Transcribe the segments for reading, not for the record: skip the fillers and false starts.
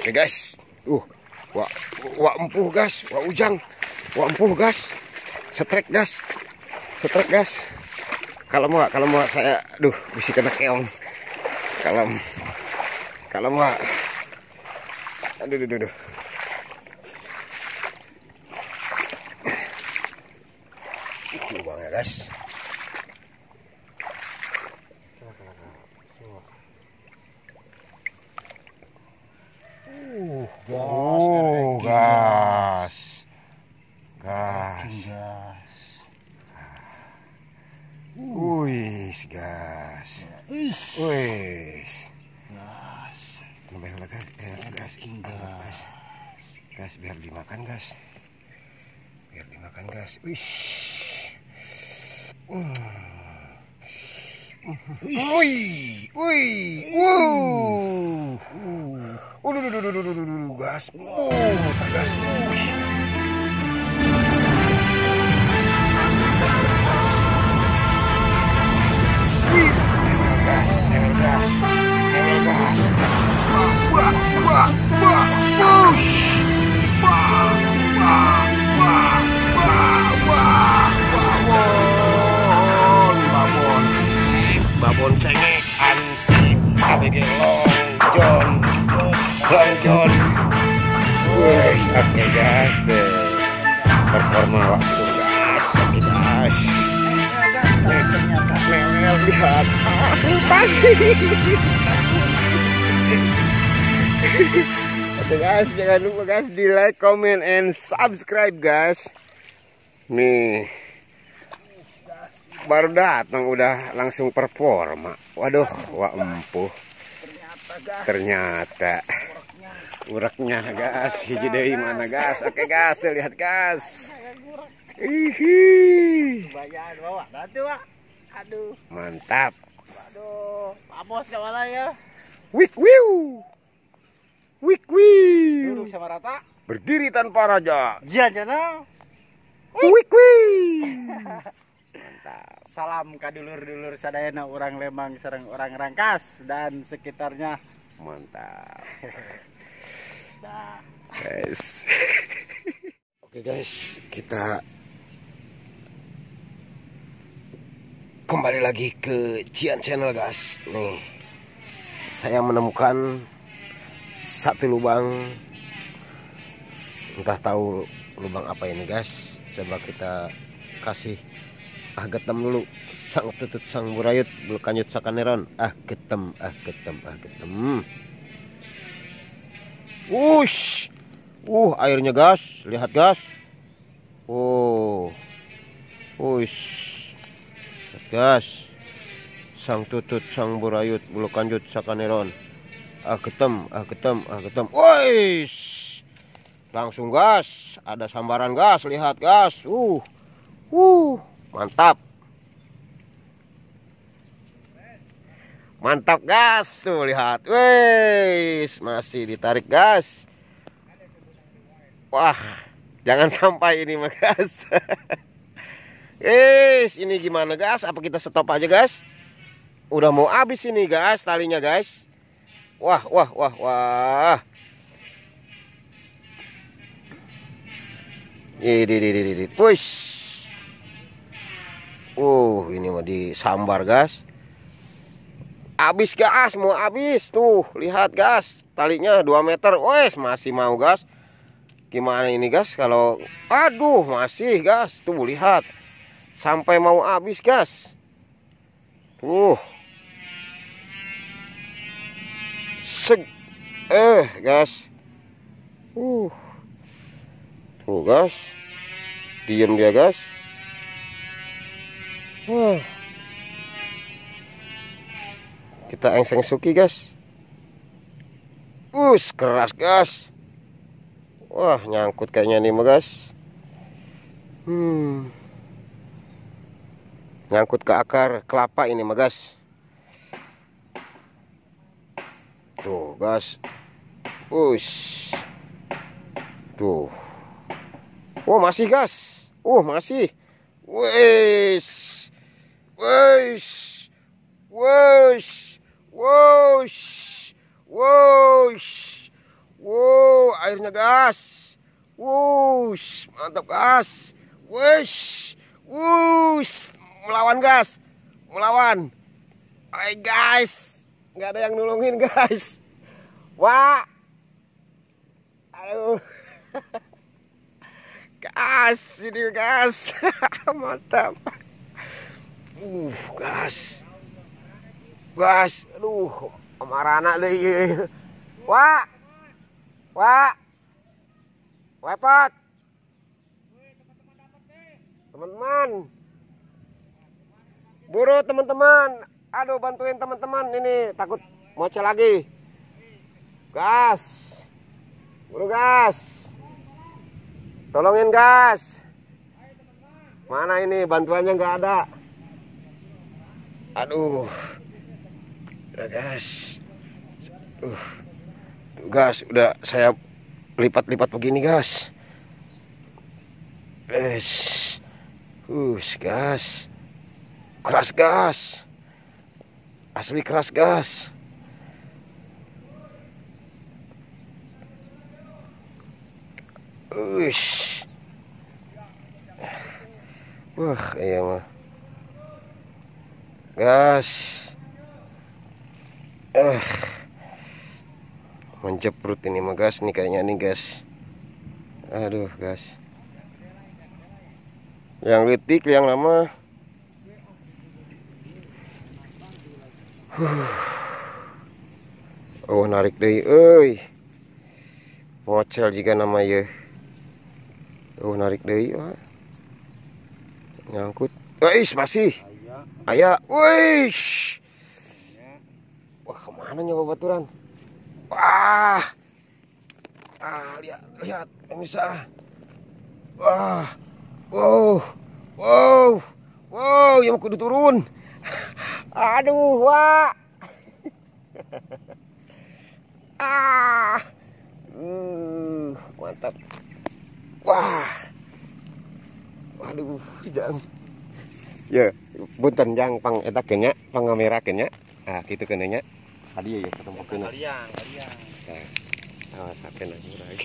Oke guys, wah empuh gas, wah ujang, wah empuh gas, setrek gas, Kalau mau saya, bisa kena keong. Kalau mau, aduh. Bang ya guys. Gas. Gas biar dimakan gas. Wih. Gas. Gas. Babon cengek anti ABG lonjon. Oke gas deh. Performa waktu gas. Mel lihat. Oke guys, jangan lupa guys di like, comment, and subscribe guys. Nih baru datang udah langsung performa. Waduh, wah empuh. Ternyata ureknya gas. Hiji deui mana gas. Oke gas, tuh lihat gas. Aduh. Mantap. Aduh, Pak Bos kemana ya? Wik. Duduk sama rata. Berdiri tanpa raja. Janjana. Wik. Mantap. Salam kadulur-dulur sadayana orang Lembang sareng orang Rangkas dan sekitarnya. Mantap. Guys. Oke guys, kita kembali lagi ke Cian Channel guys. Nih, saya menemukan satu lubang. Entah tahu lubang apa ini guys. Coba kita kasih getem dulu. Sang tutut sang burayut belkanyut sakaneron. Getem. Wush. Airnya gas, lihat gas. Wush. Gas. Sang tutut sang burayut belkanyut sakaneron. Getem. Wush. Langsung gas, ada sambaran gas, lihat gas. Mantap gas tuh, lihat. Wes, masih ditarik gas. Wah, jangan sampai ini mah gas. Ini gimana gas? Apa kita stop aja gas? Udah mau habis ini gas talinya guys. Wah. Push. Ini mau disambar gas. Habis gas, mau habis. Tuh, lihat gas. Talinya 2 meter. Wes, masih mau gas. Gimana ini gas kalau masih gas. Tuh, lihat. Sampai mau habis gas. Tuh. Gas. Tuh gas, diem dia gas. Kita engseng suki gas. Keras gas. Wah, nyangkut kayaknya nih mah gas. Nyangkut ke akar kelapa ini mah gas. Tuh gas. Tuh. Masih gas. Masih. Wow, airnya gas. Wush, mantap gas. Wush, wush, melawan gas, melawan. Hai guys, nggak ada yang nolongin guys. Wah, aduh, gas ini gas, mantap. Gas, gas, aduh, amarana deh. Wah. Wah, wepot, teman-teman, buru teman-teman, aduh bantuin teman-teman ini takut mocel lagi, gas, buru gas, tolongin gas, mana ini bantuannya nggak ada, aduh, udah gas, gas udah saya lipat-lipat begini gas. Gas. Keras gas. Asli keras gas. Wah, iya mah. Gas. Menjeprut ini mah gas nih kayaknya nih gas. Aduh gas. Yang letik yang lama. Oh narik deh, euy. Mocel jika nama ya. Oh narik deh, nyangkut. Masih. Aya, wish. Wah kemana nyoba baturan? Wah, lihat pemirsa. Wah, wow, yang kudu turun. Aduh, wah. Mantap. Wah, waduh, jang. Ya, bunten jang pang eta kenya, pang ngamerakeun nya. Ah, kitu keunnya. Tadi ya ketemu kena. Kaliang. Awas sampai lagi.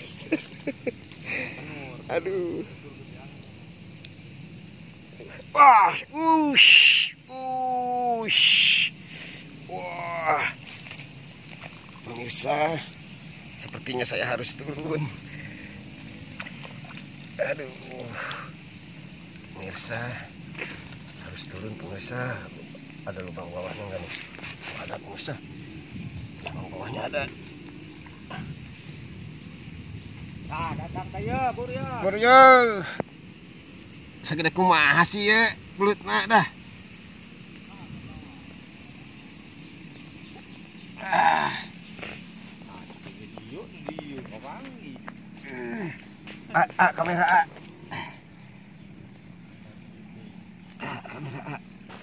Aduh. Wah, wah. Pemirsa, sepertinya saya harus turun. Aduh. Pemirsa, harus turun pemirsa. Ada lubang bawahnya enggak nih? Ada pemirsa. Lubang bawahnya ada. Nah, datang kayo, Buryo. Buryo. Sagede kumaha sih ya belutna dah. Kamera A. Kamera A.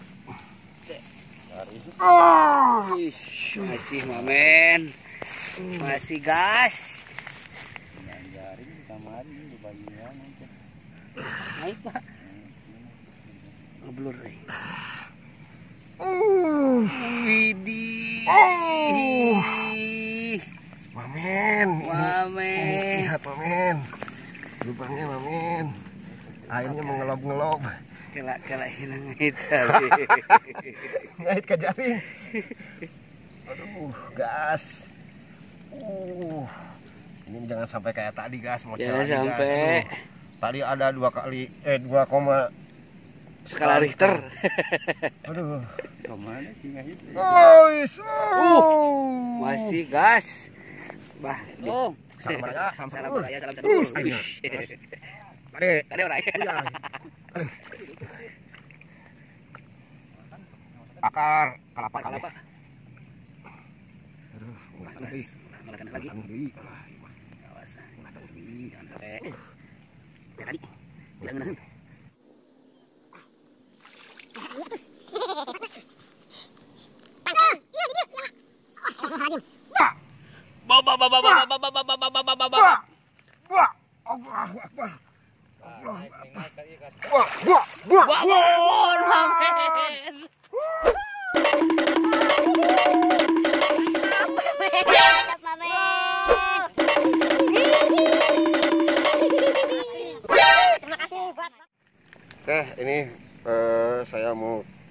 Masih momen. Masih gas. Naik pak. Ngeblur nih. Widih. Mamen. Lihat mamen. Lubangnya mamen. Airnya mengelob-ngelob. Kela hinang itu. Ngait ke jaring. Aduh, gas. Ini jangan sampai kayak tadi gas, mau jangan sampai. Gas. Tadi ada 2 skala Richter. Aduh. Kemana sih itu? Masih gas. Bah, dong. Salam raya, salam. Tadi orang. Akar kelapa. Aduh, makan lagi. Awas. Jangan sampai. Ya tadi. Tidak menahan.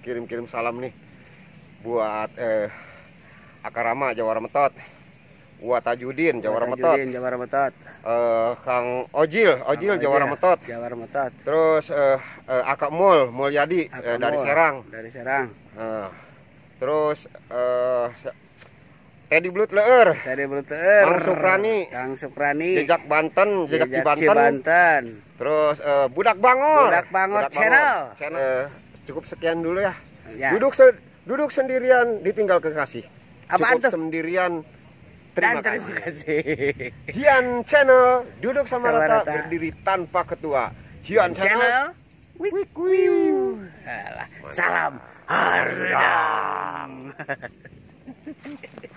kirim salam nih buat Akarama Jawara Metot, buat Tajudin Jawara Metot, Kang Ojil Jawara Metot, terus Akak Mulyadi dari Serang, terus Teddy Blut Leur, Kang Suprani, Jejak Cibanten, terus Budak Bangor channel. Cukup sekian dulu ya. Yes. Duduk sendirian ditinggal kekasih. Apaan cukup tuh? Sendirian terima kasih. Jian Channel duduk sama rata berdiri tanpa ketua. Jian Channel. Salam Hardang.